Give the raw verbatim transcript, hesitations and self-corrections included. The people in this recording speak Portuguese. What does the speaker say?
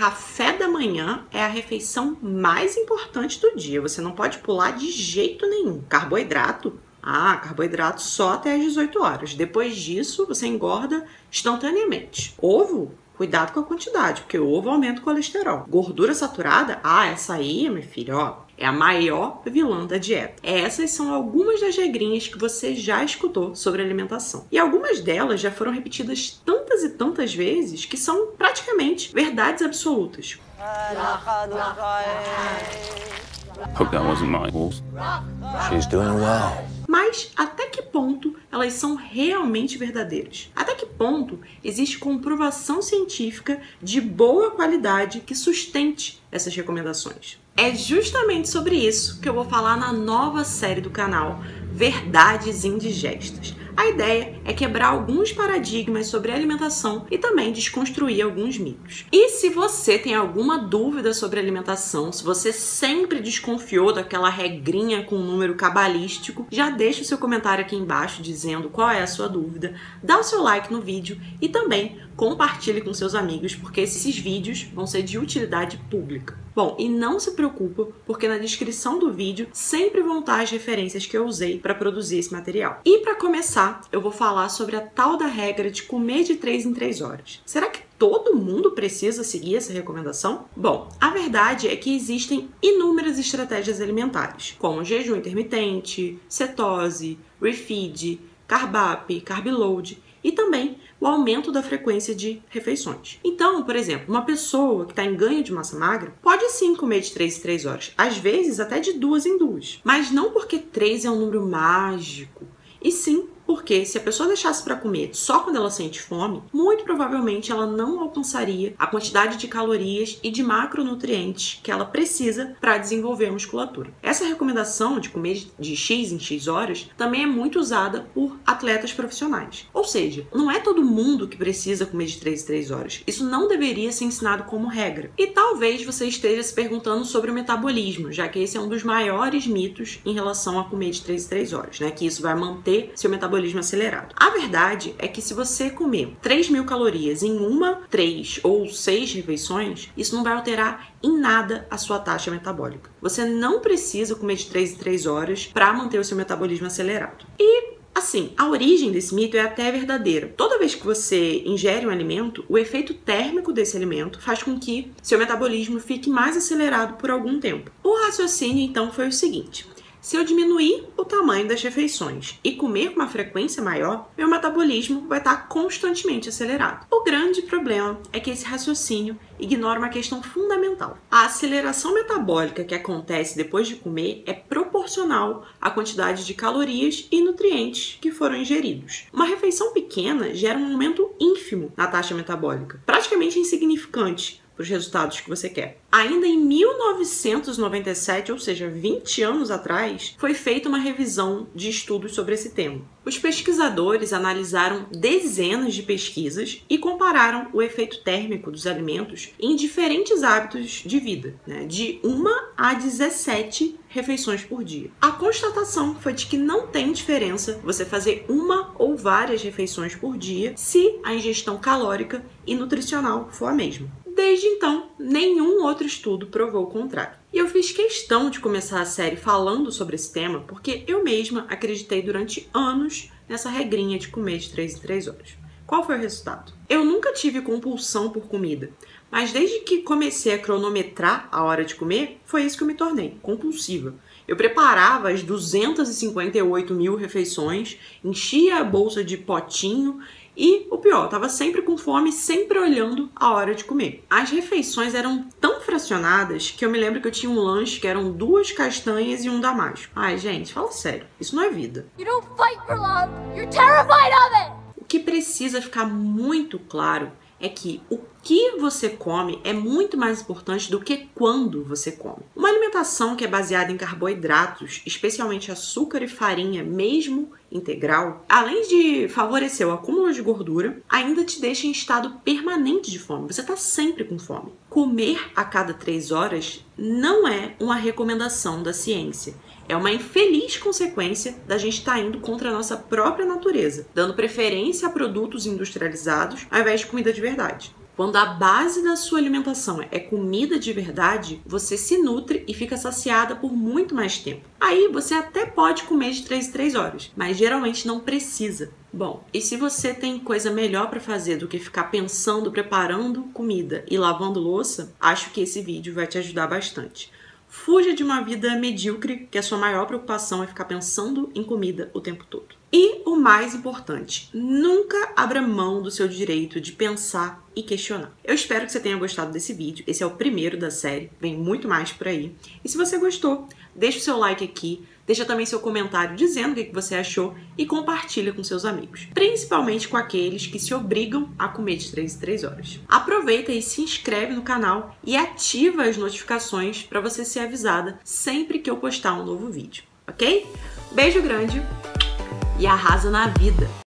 café da manhã é a refeição mais importante do dia. Você não pode pular de jeito nenhum. Carboidrato? Ah, carboidrato só até às dezoito horas. Depois disso, você engorda instantaneamente. Ovo? Cuidado com a quantidade, porque o ovo aumenta o colesterol. Gordura saturada? Ah, essa aí, minha filha, ó, é a maior vilã da dieta. Essas são algumas das regrinhas que você já escutou sobre alimentação. E algumas delas já foram repetidas tantas e tantas vezes que são praticamente verdades absolutas. Hope that wasn't my horse. She's doing well. Mas até que ponto elas são realmente verdadeiras? Até que ponto existe comprovação científica de boa qualidade que sustente essas recomendações? É justamente sobre isso que eu vou falar na nova série do canal, Verdades Indigestas. A ideia é quebrar alguns paradigmas sobre alimentação e também desconstruir alguns mitos. E se você tem alguma dúvida sobre alimentação, se você sempre desconfiou daquela regrinha com um número cabalístico, já deixa o seu comentário aqui embaixo dizendo qual é a sua dúvida, dá o seu like no vídeo e também compartilhe com seus amigos, porque esses vídeos vão ser de utilidade pública. Bom, e não se preocupa, porque na descrição do vídeo sempre vão estar as referências que eu usei para produzir esse material. E para começar, eu vou falar sobre a tal da regra de comer de três em três horas. Será que todo mundo precisa seguir essa recomendação? Bom, a verdade é que existem inúmeras estratégias alimentares, como jejum intermitente, cetose, refeed, carb up, carb load e também o aumento da frequência de refeições. Então, por exemplo, uma pessoa que está em ganho de massa magra pode sim comer de três em três horas, às vezes até de duas em duas. Mas não porque três é um número mágico, e sim porque se a pessoa deixasse para comer só quando ela sente fome, muito provavelmente ela não alcançaria a quantidade de calorias e de macronutrientes que ela precisa para desenvolver a musculatura. Essa recomendação de comer de X em X horas também é muito usada por atletas profissionais. Ou seja, não é todo mundo que precisa comer de três em três horas. Isso não deveria ser ensinado como regra. E talvez você esteja se perguntando sobre o metabolismo, já que esse é um dos maiores mitos em relação a comer de três em três horas, né? Que isso vai manter seu metabolismo acelerado. A verdade é que se você comer três mil calorias em uma, três ou seis refeições, isso não vai alterar em nada a sua taxa metabólica. Você não precisa comer de três em três horas para manter o seu metabolismo acelerado. E assim, a origem desse mito é até verdadeira. Toda vez que você ingere um alimento, o efeito térmico desse alimento faz com que seu metabolismo fique mais acelerado por algum tempo. O raciocínio então foi o seguinte: se eu diminuir o tamanho das refeições e comer com uma frequência maior, meu metabolismo vai estar constantemente acelerado. O grande problema é que esse raciocínio ignora uma questão fundamental. A aceleração metabólica que acontece depois de comer é proporcional à quantidade de calorias e nutrientes que foram ingeridos. Uma refeição pequena gera um aumento ínfimo na taxa metabólica, praticamente insignificante para os resultados que você quer. Ainda em mil novecentos e noventa e sete, ou seja, vinte anos atrás, foi feita uma revisão de estudos sobre esse tema. Os pesquisadores analisaram dezenas de pesquisas e compararam o efeito térmico dos alimentos em diferentes hábitos de vida, né, de uma a dezessete refeições por dia. A constatação foi de que não tem diferença você fazer uma ou várias refeições por dia se a ingestão calórica e nutricional for a mesma. Desde então, nenhum outro estudo provou o contrário. E eu fiz questão de começar a série falando sobre esse tema porque eu mesma acreditei durante anos nessa regrinha de comer de três em três horas. Qual foi o resultado? Eu nunca tive compulsão por comida, mas desde que comecei a cronometrar a hora de comer, foi isso que eu me tornei, compulsiva. Eu preparava as duzentas e cinquenta e oito mil refeições, enchia a bolsa de potinho e, o pior, eu tava sempre com fome, sempre olhando a hora de comer. As refeições eram tão fracionadas que eu me lembro que eu tinha um lanche que eram duas castanhas e um damasco. Ai, gente, fala sério, isso não é vida. You don't fight for love, you're terrified of it! O que precisa ficar muito claro é que o que você come é muito mais importante do que quando você come. Uma alimentação que é baseada em carboidratos, especialmente açúcar e farinha, mesmo integral, além de favorecer o acúmulo de gordura, ainda te deixa em estado permanente de fome. Você está sempre com fome. Comer a cada três horas não é uma recomendação da ciência. É uma infeliz consequência da gente estar indo contra a nossa própria natureza, dando preferência a produtos industrializados ao invés de comida de verdade. Quando a base da sua alimentação é comida de verdade, você se nutre e fica saciada por muito mais tempo. Aí você até pode comer de três em três horas, mas geralmente não precisa. Bom, e se você tem coisa melhor para fazer do que ficar pensando, preparando comida e lavando louça, acho que esse vídeo vai te ajudar bastante. Fuja de uma vida medíocre, que a sua maior preocupação é ficar pensando em comida o tempo todo. E o mais importante, nunca abra mão do seu direito de pensar e questionar. Eu espero que você tenha gostado desse vídeo. Esse é o primeiro da série, vem muito mais por aí. E se você gostou, deixa o seu like aqui, deixa também seu comentário dizendo o que você achou e compartilha com seus amigos. Principalmente com aqueles que se obrigam a comer de três em três horas. Aproveita e se inscreve no canal e ativa as notificações para você ser avisada sempre que eu postar um novo vídeo, ok? Beijo grande! E arrasa na vida!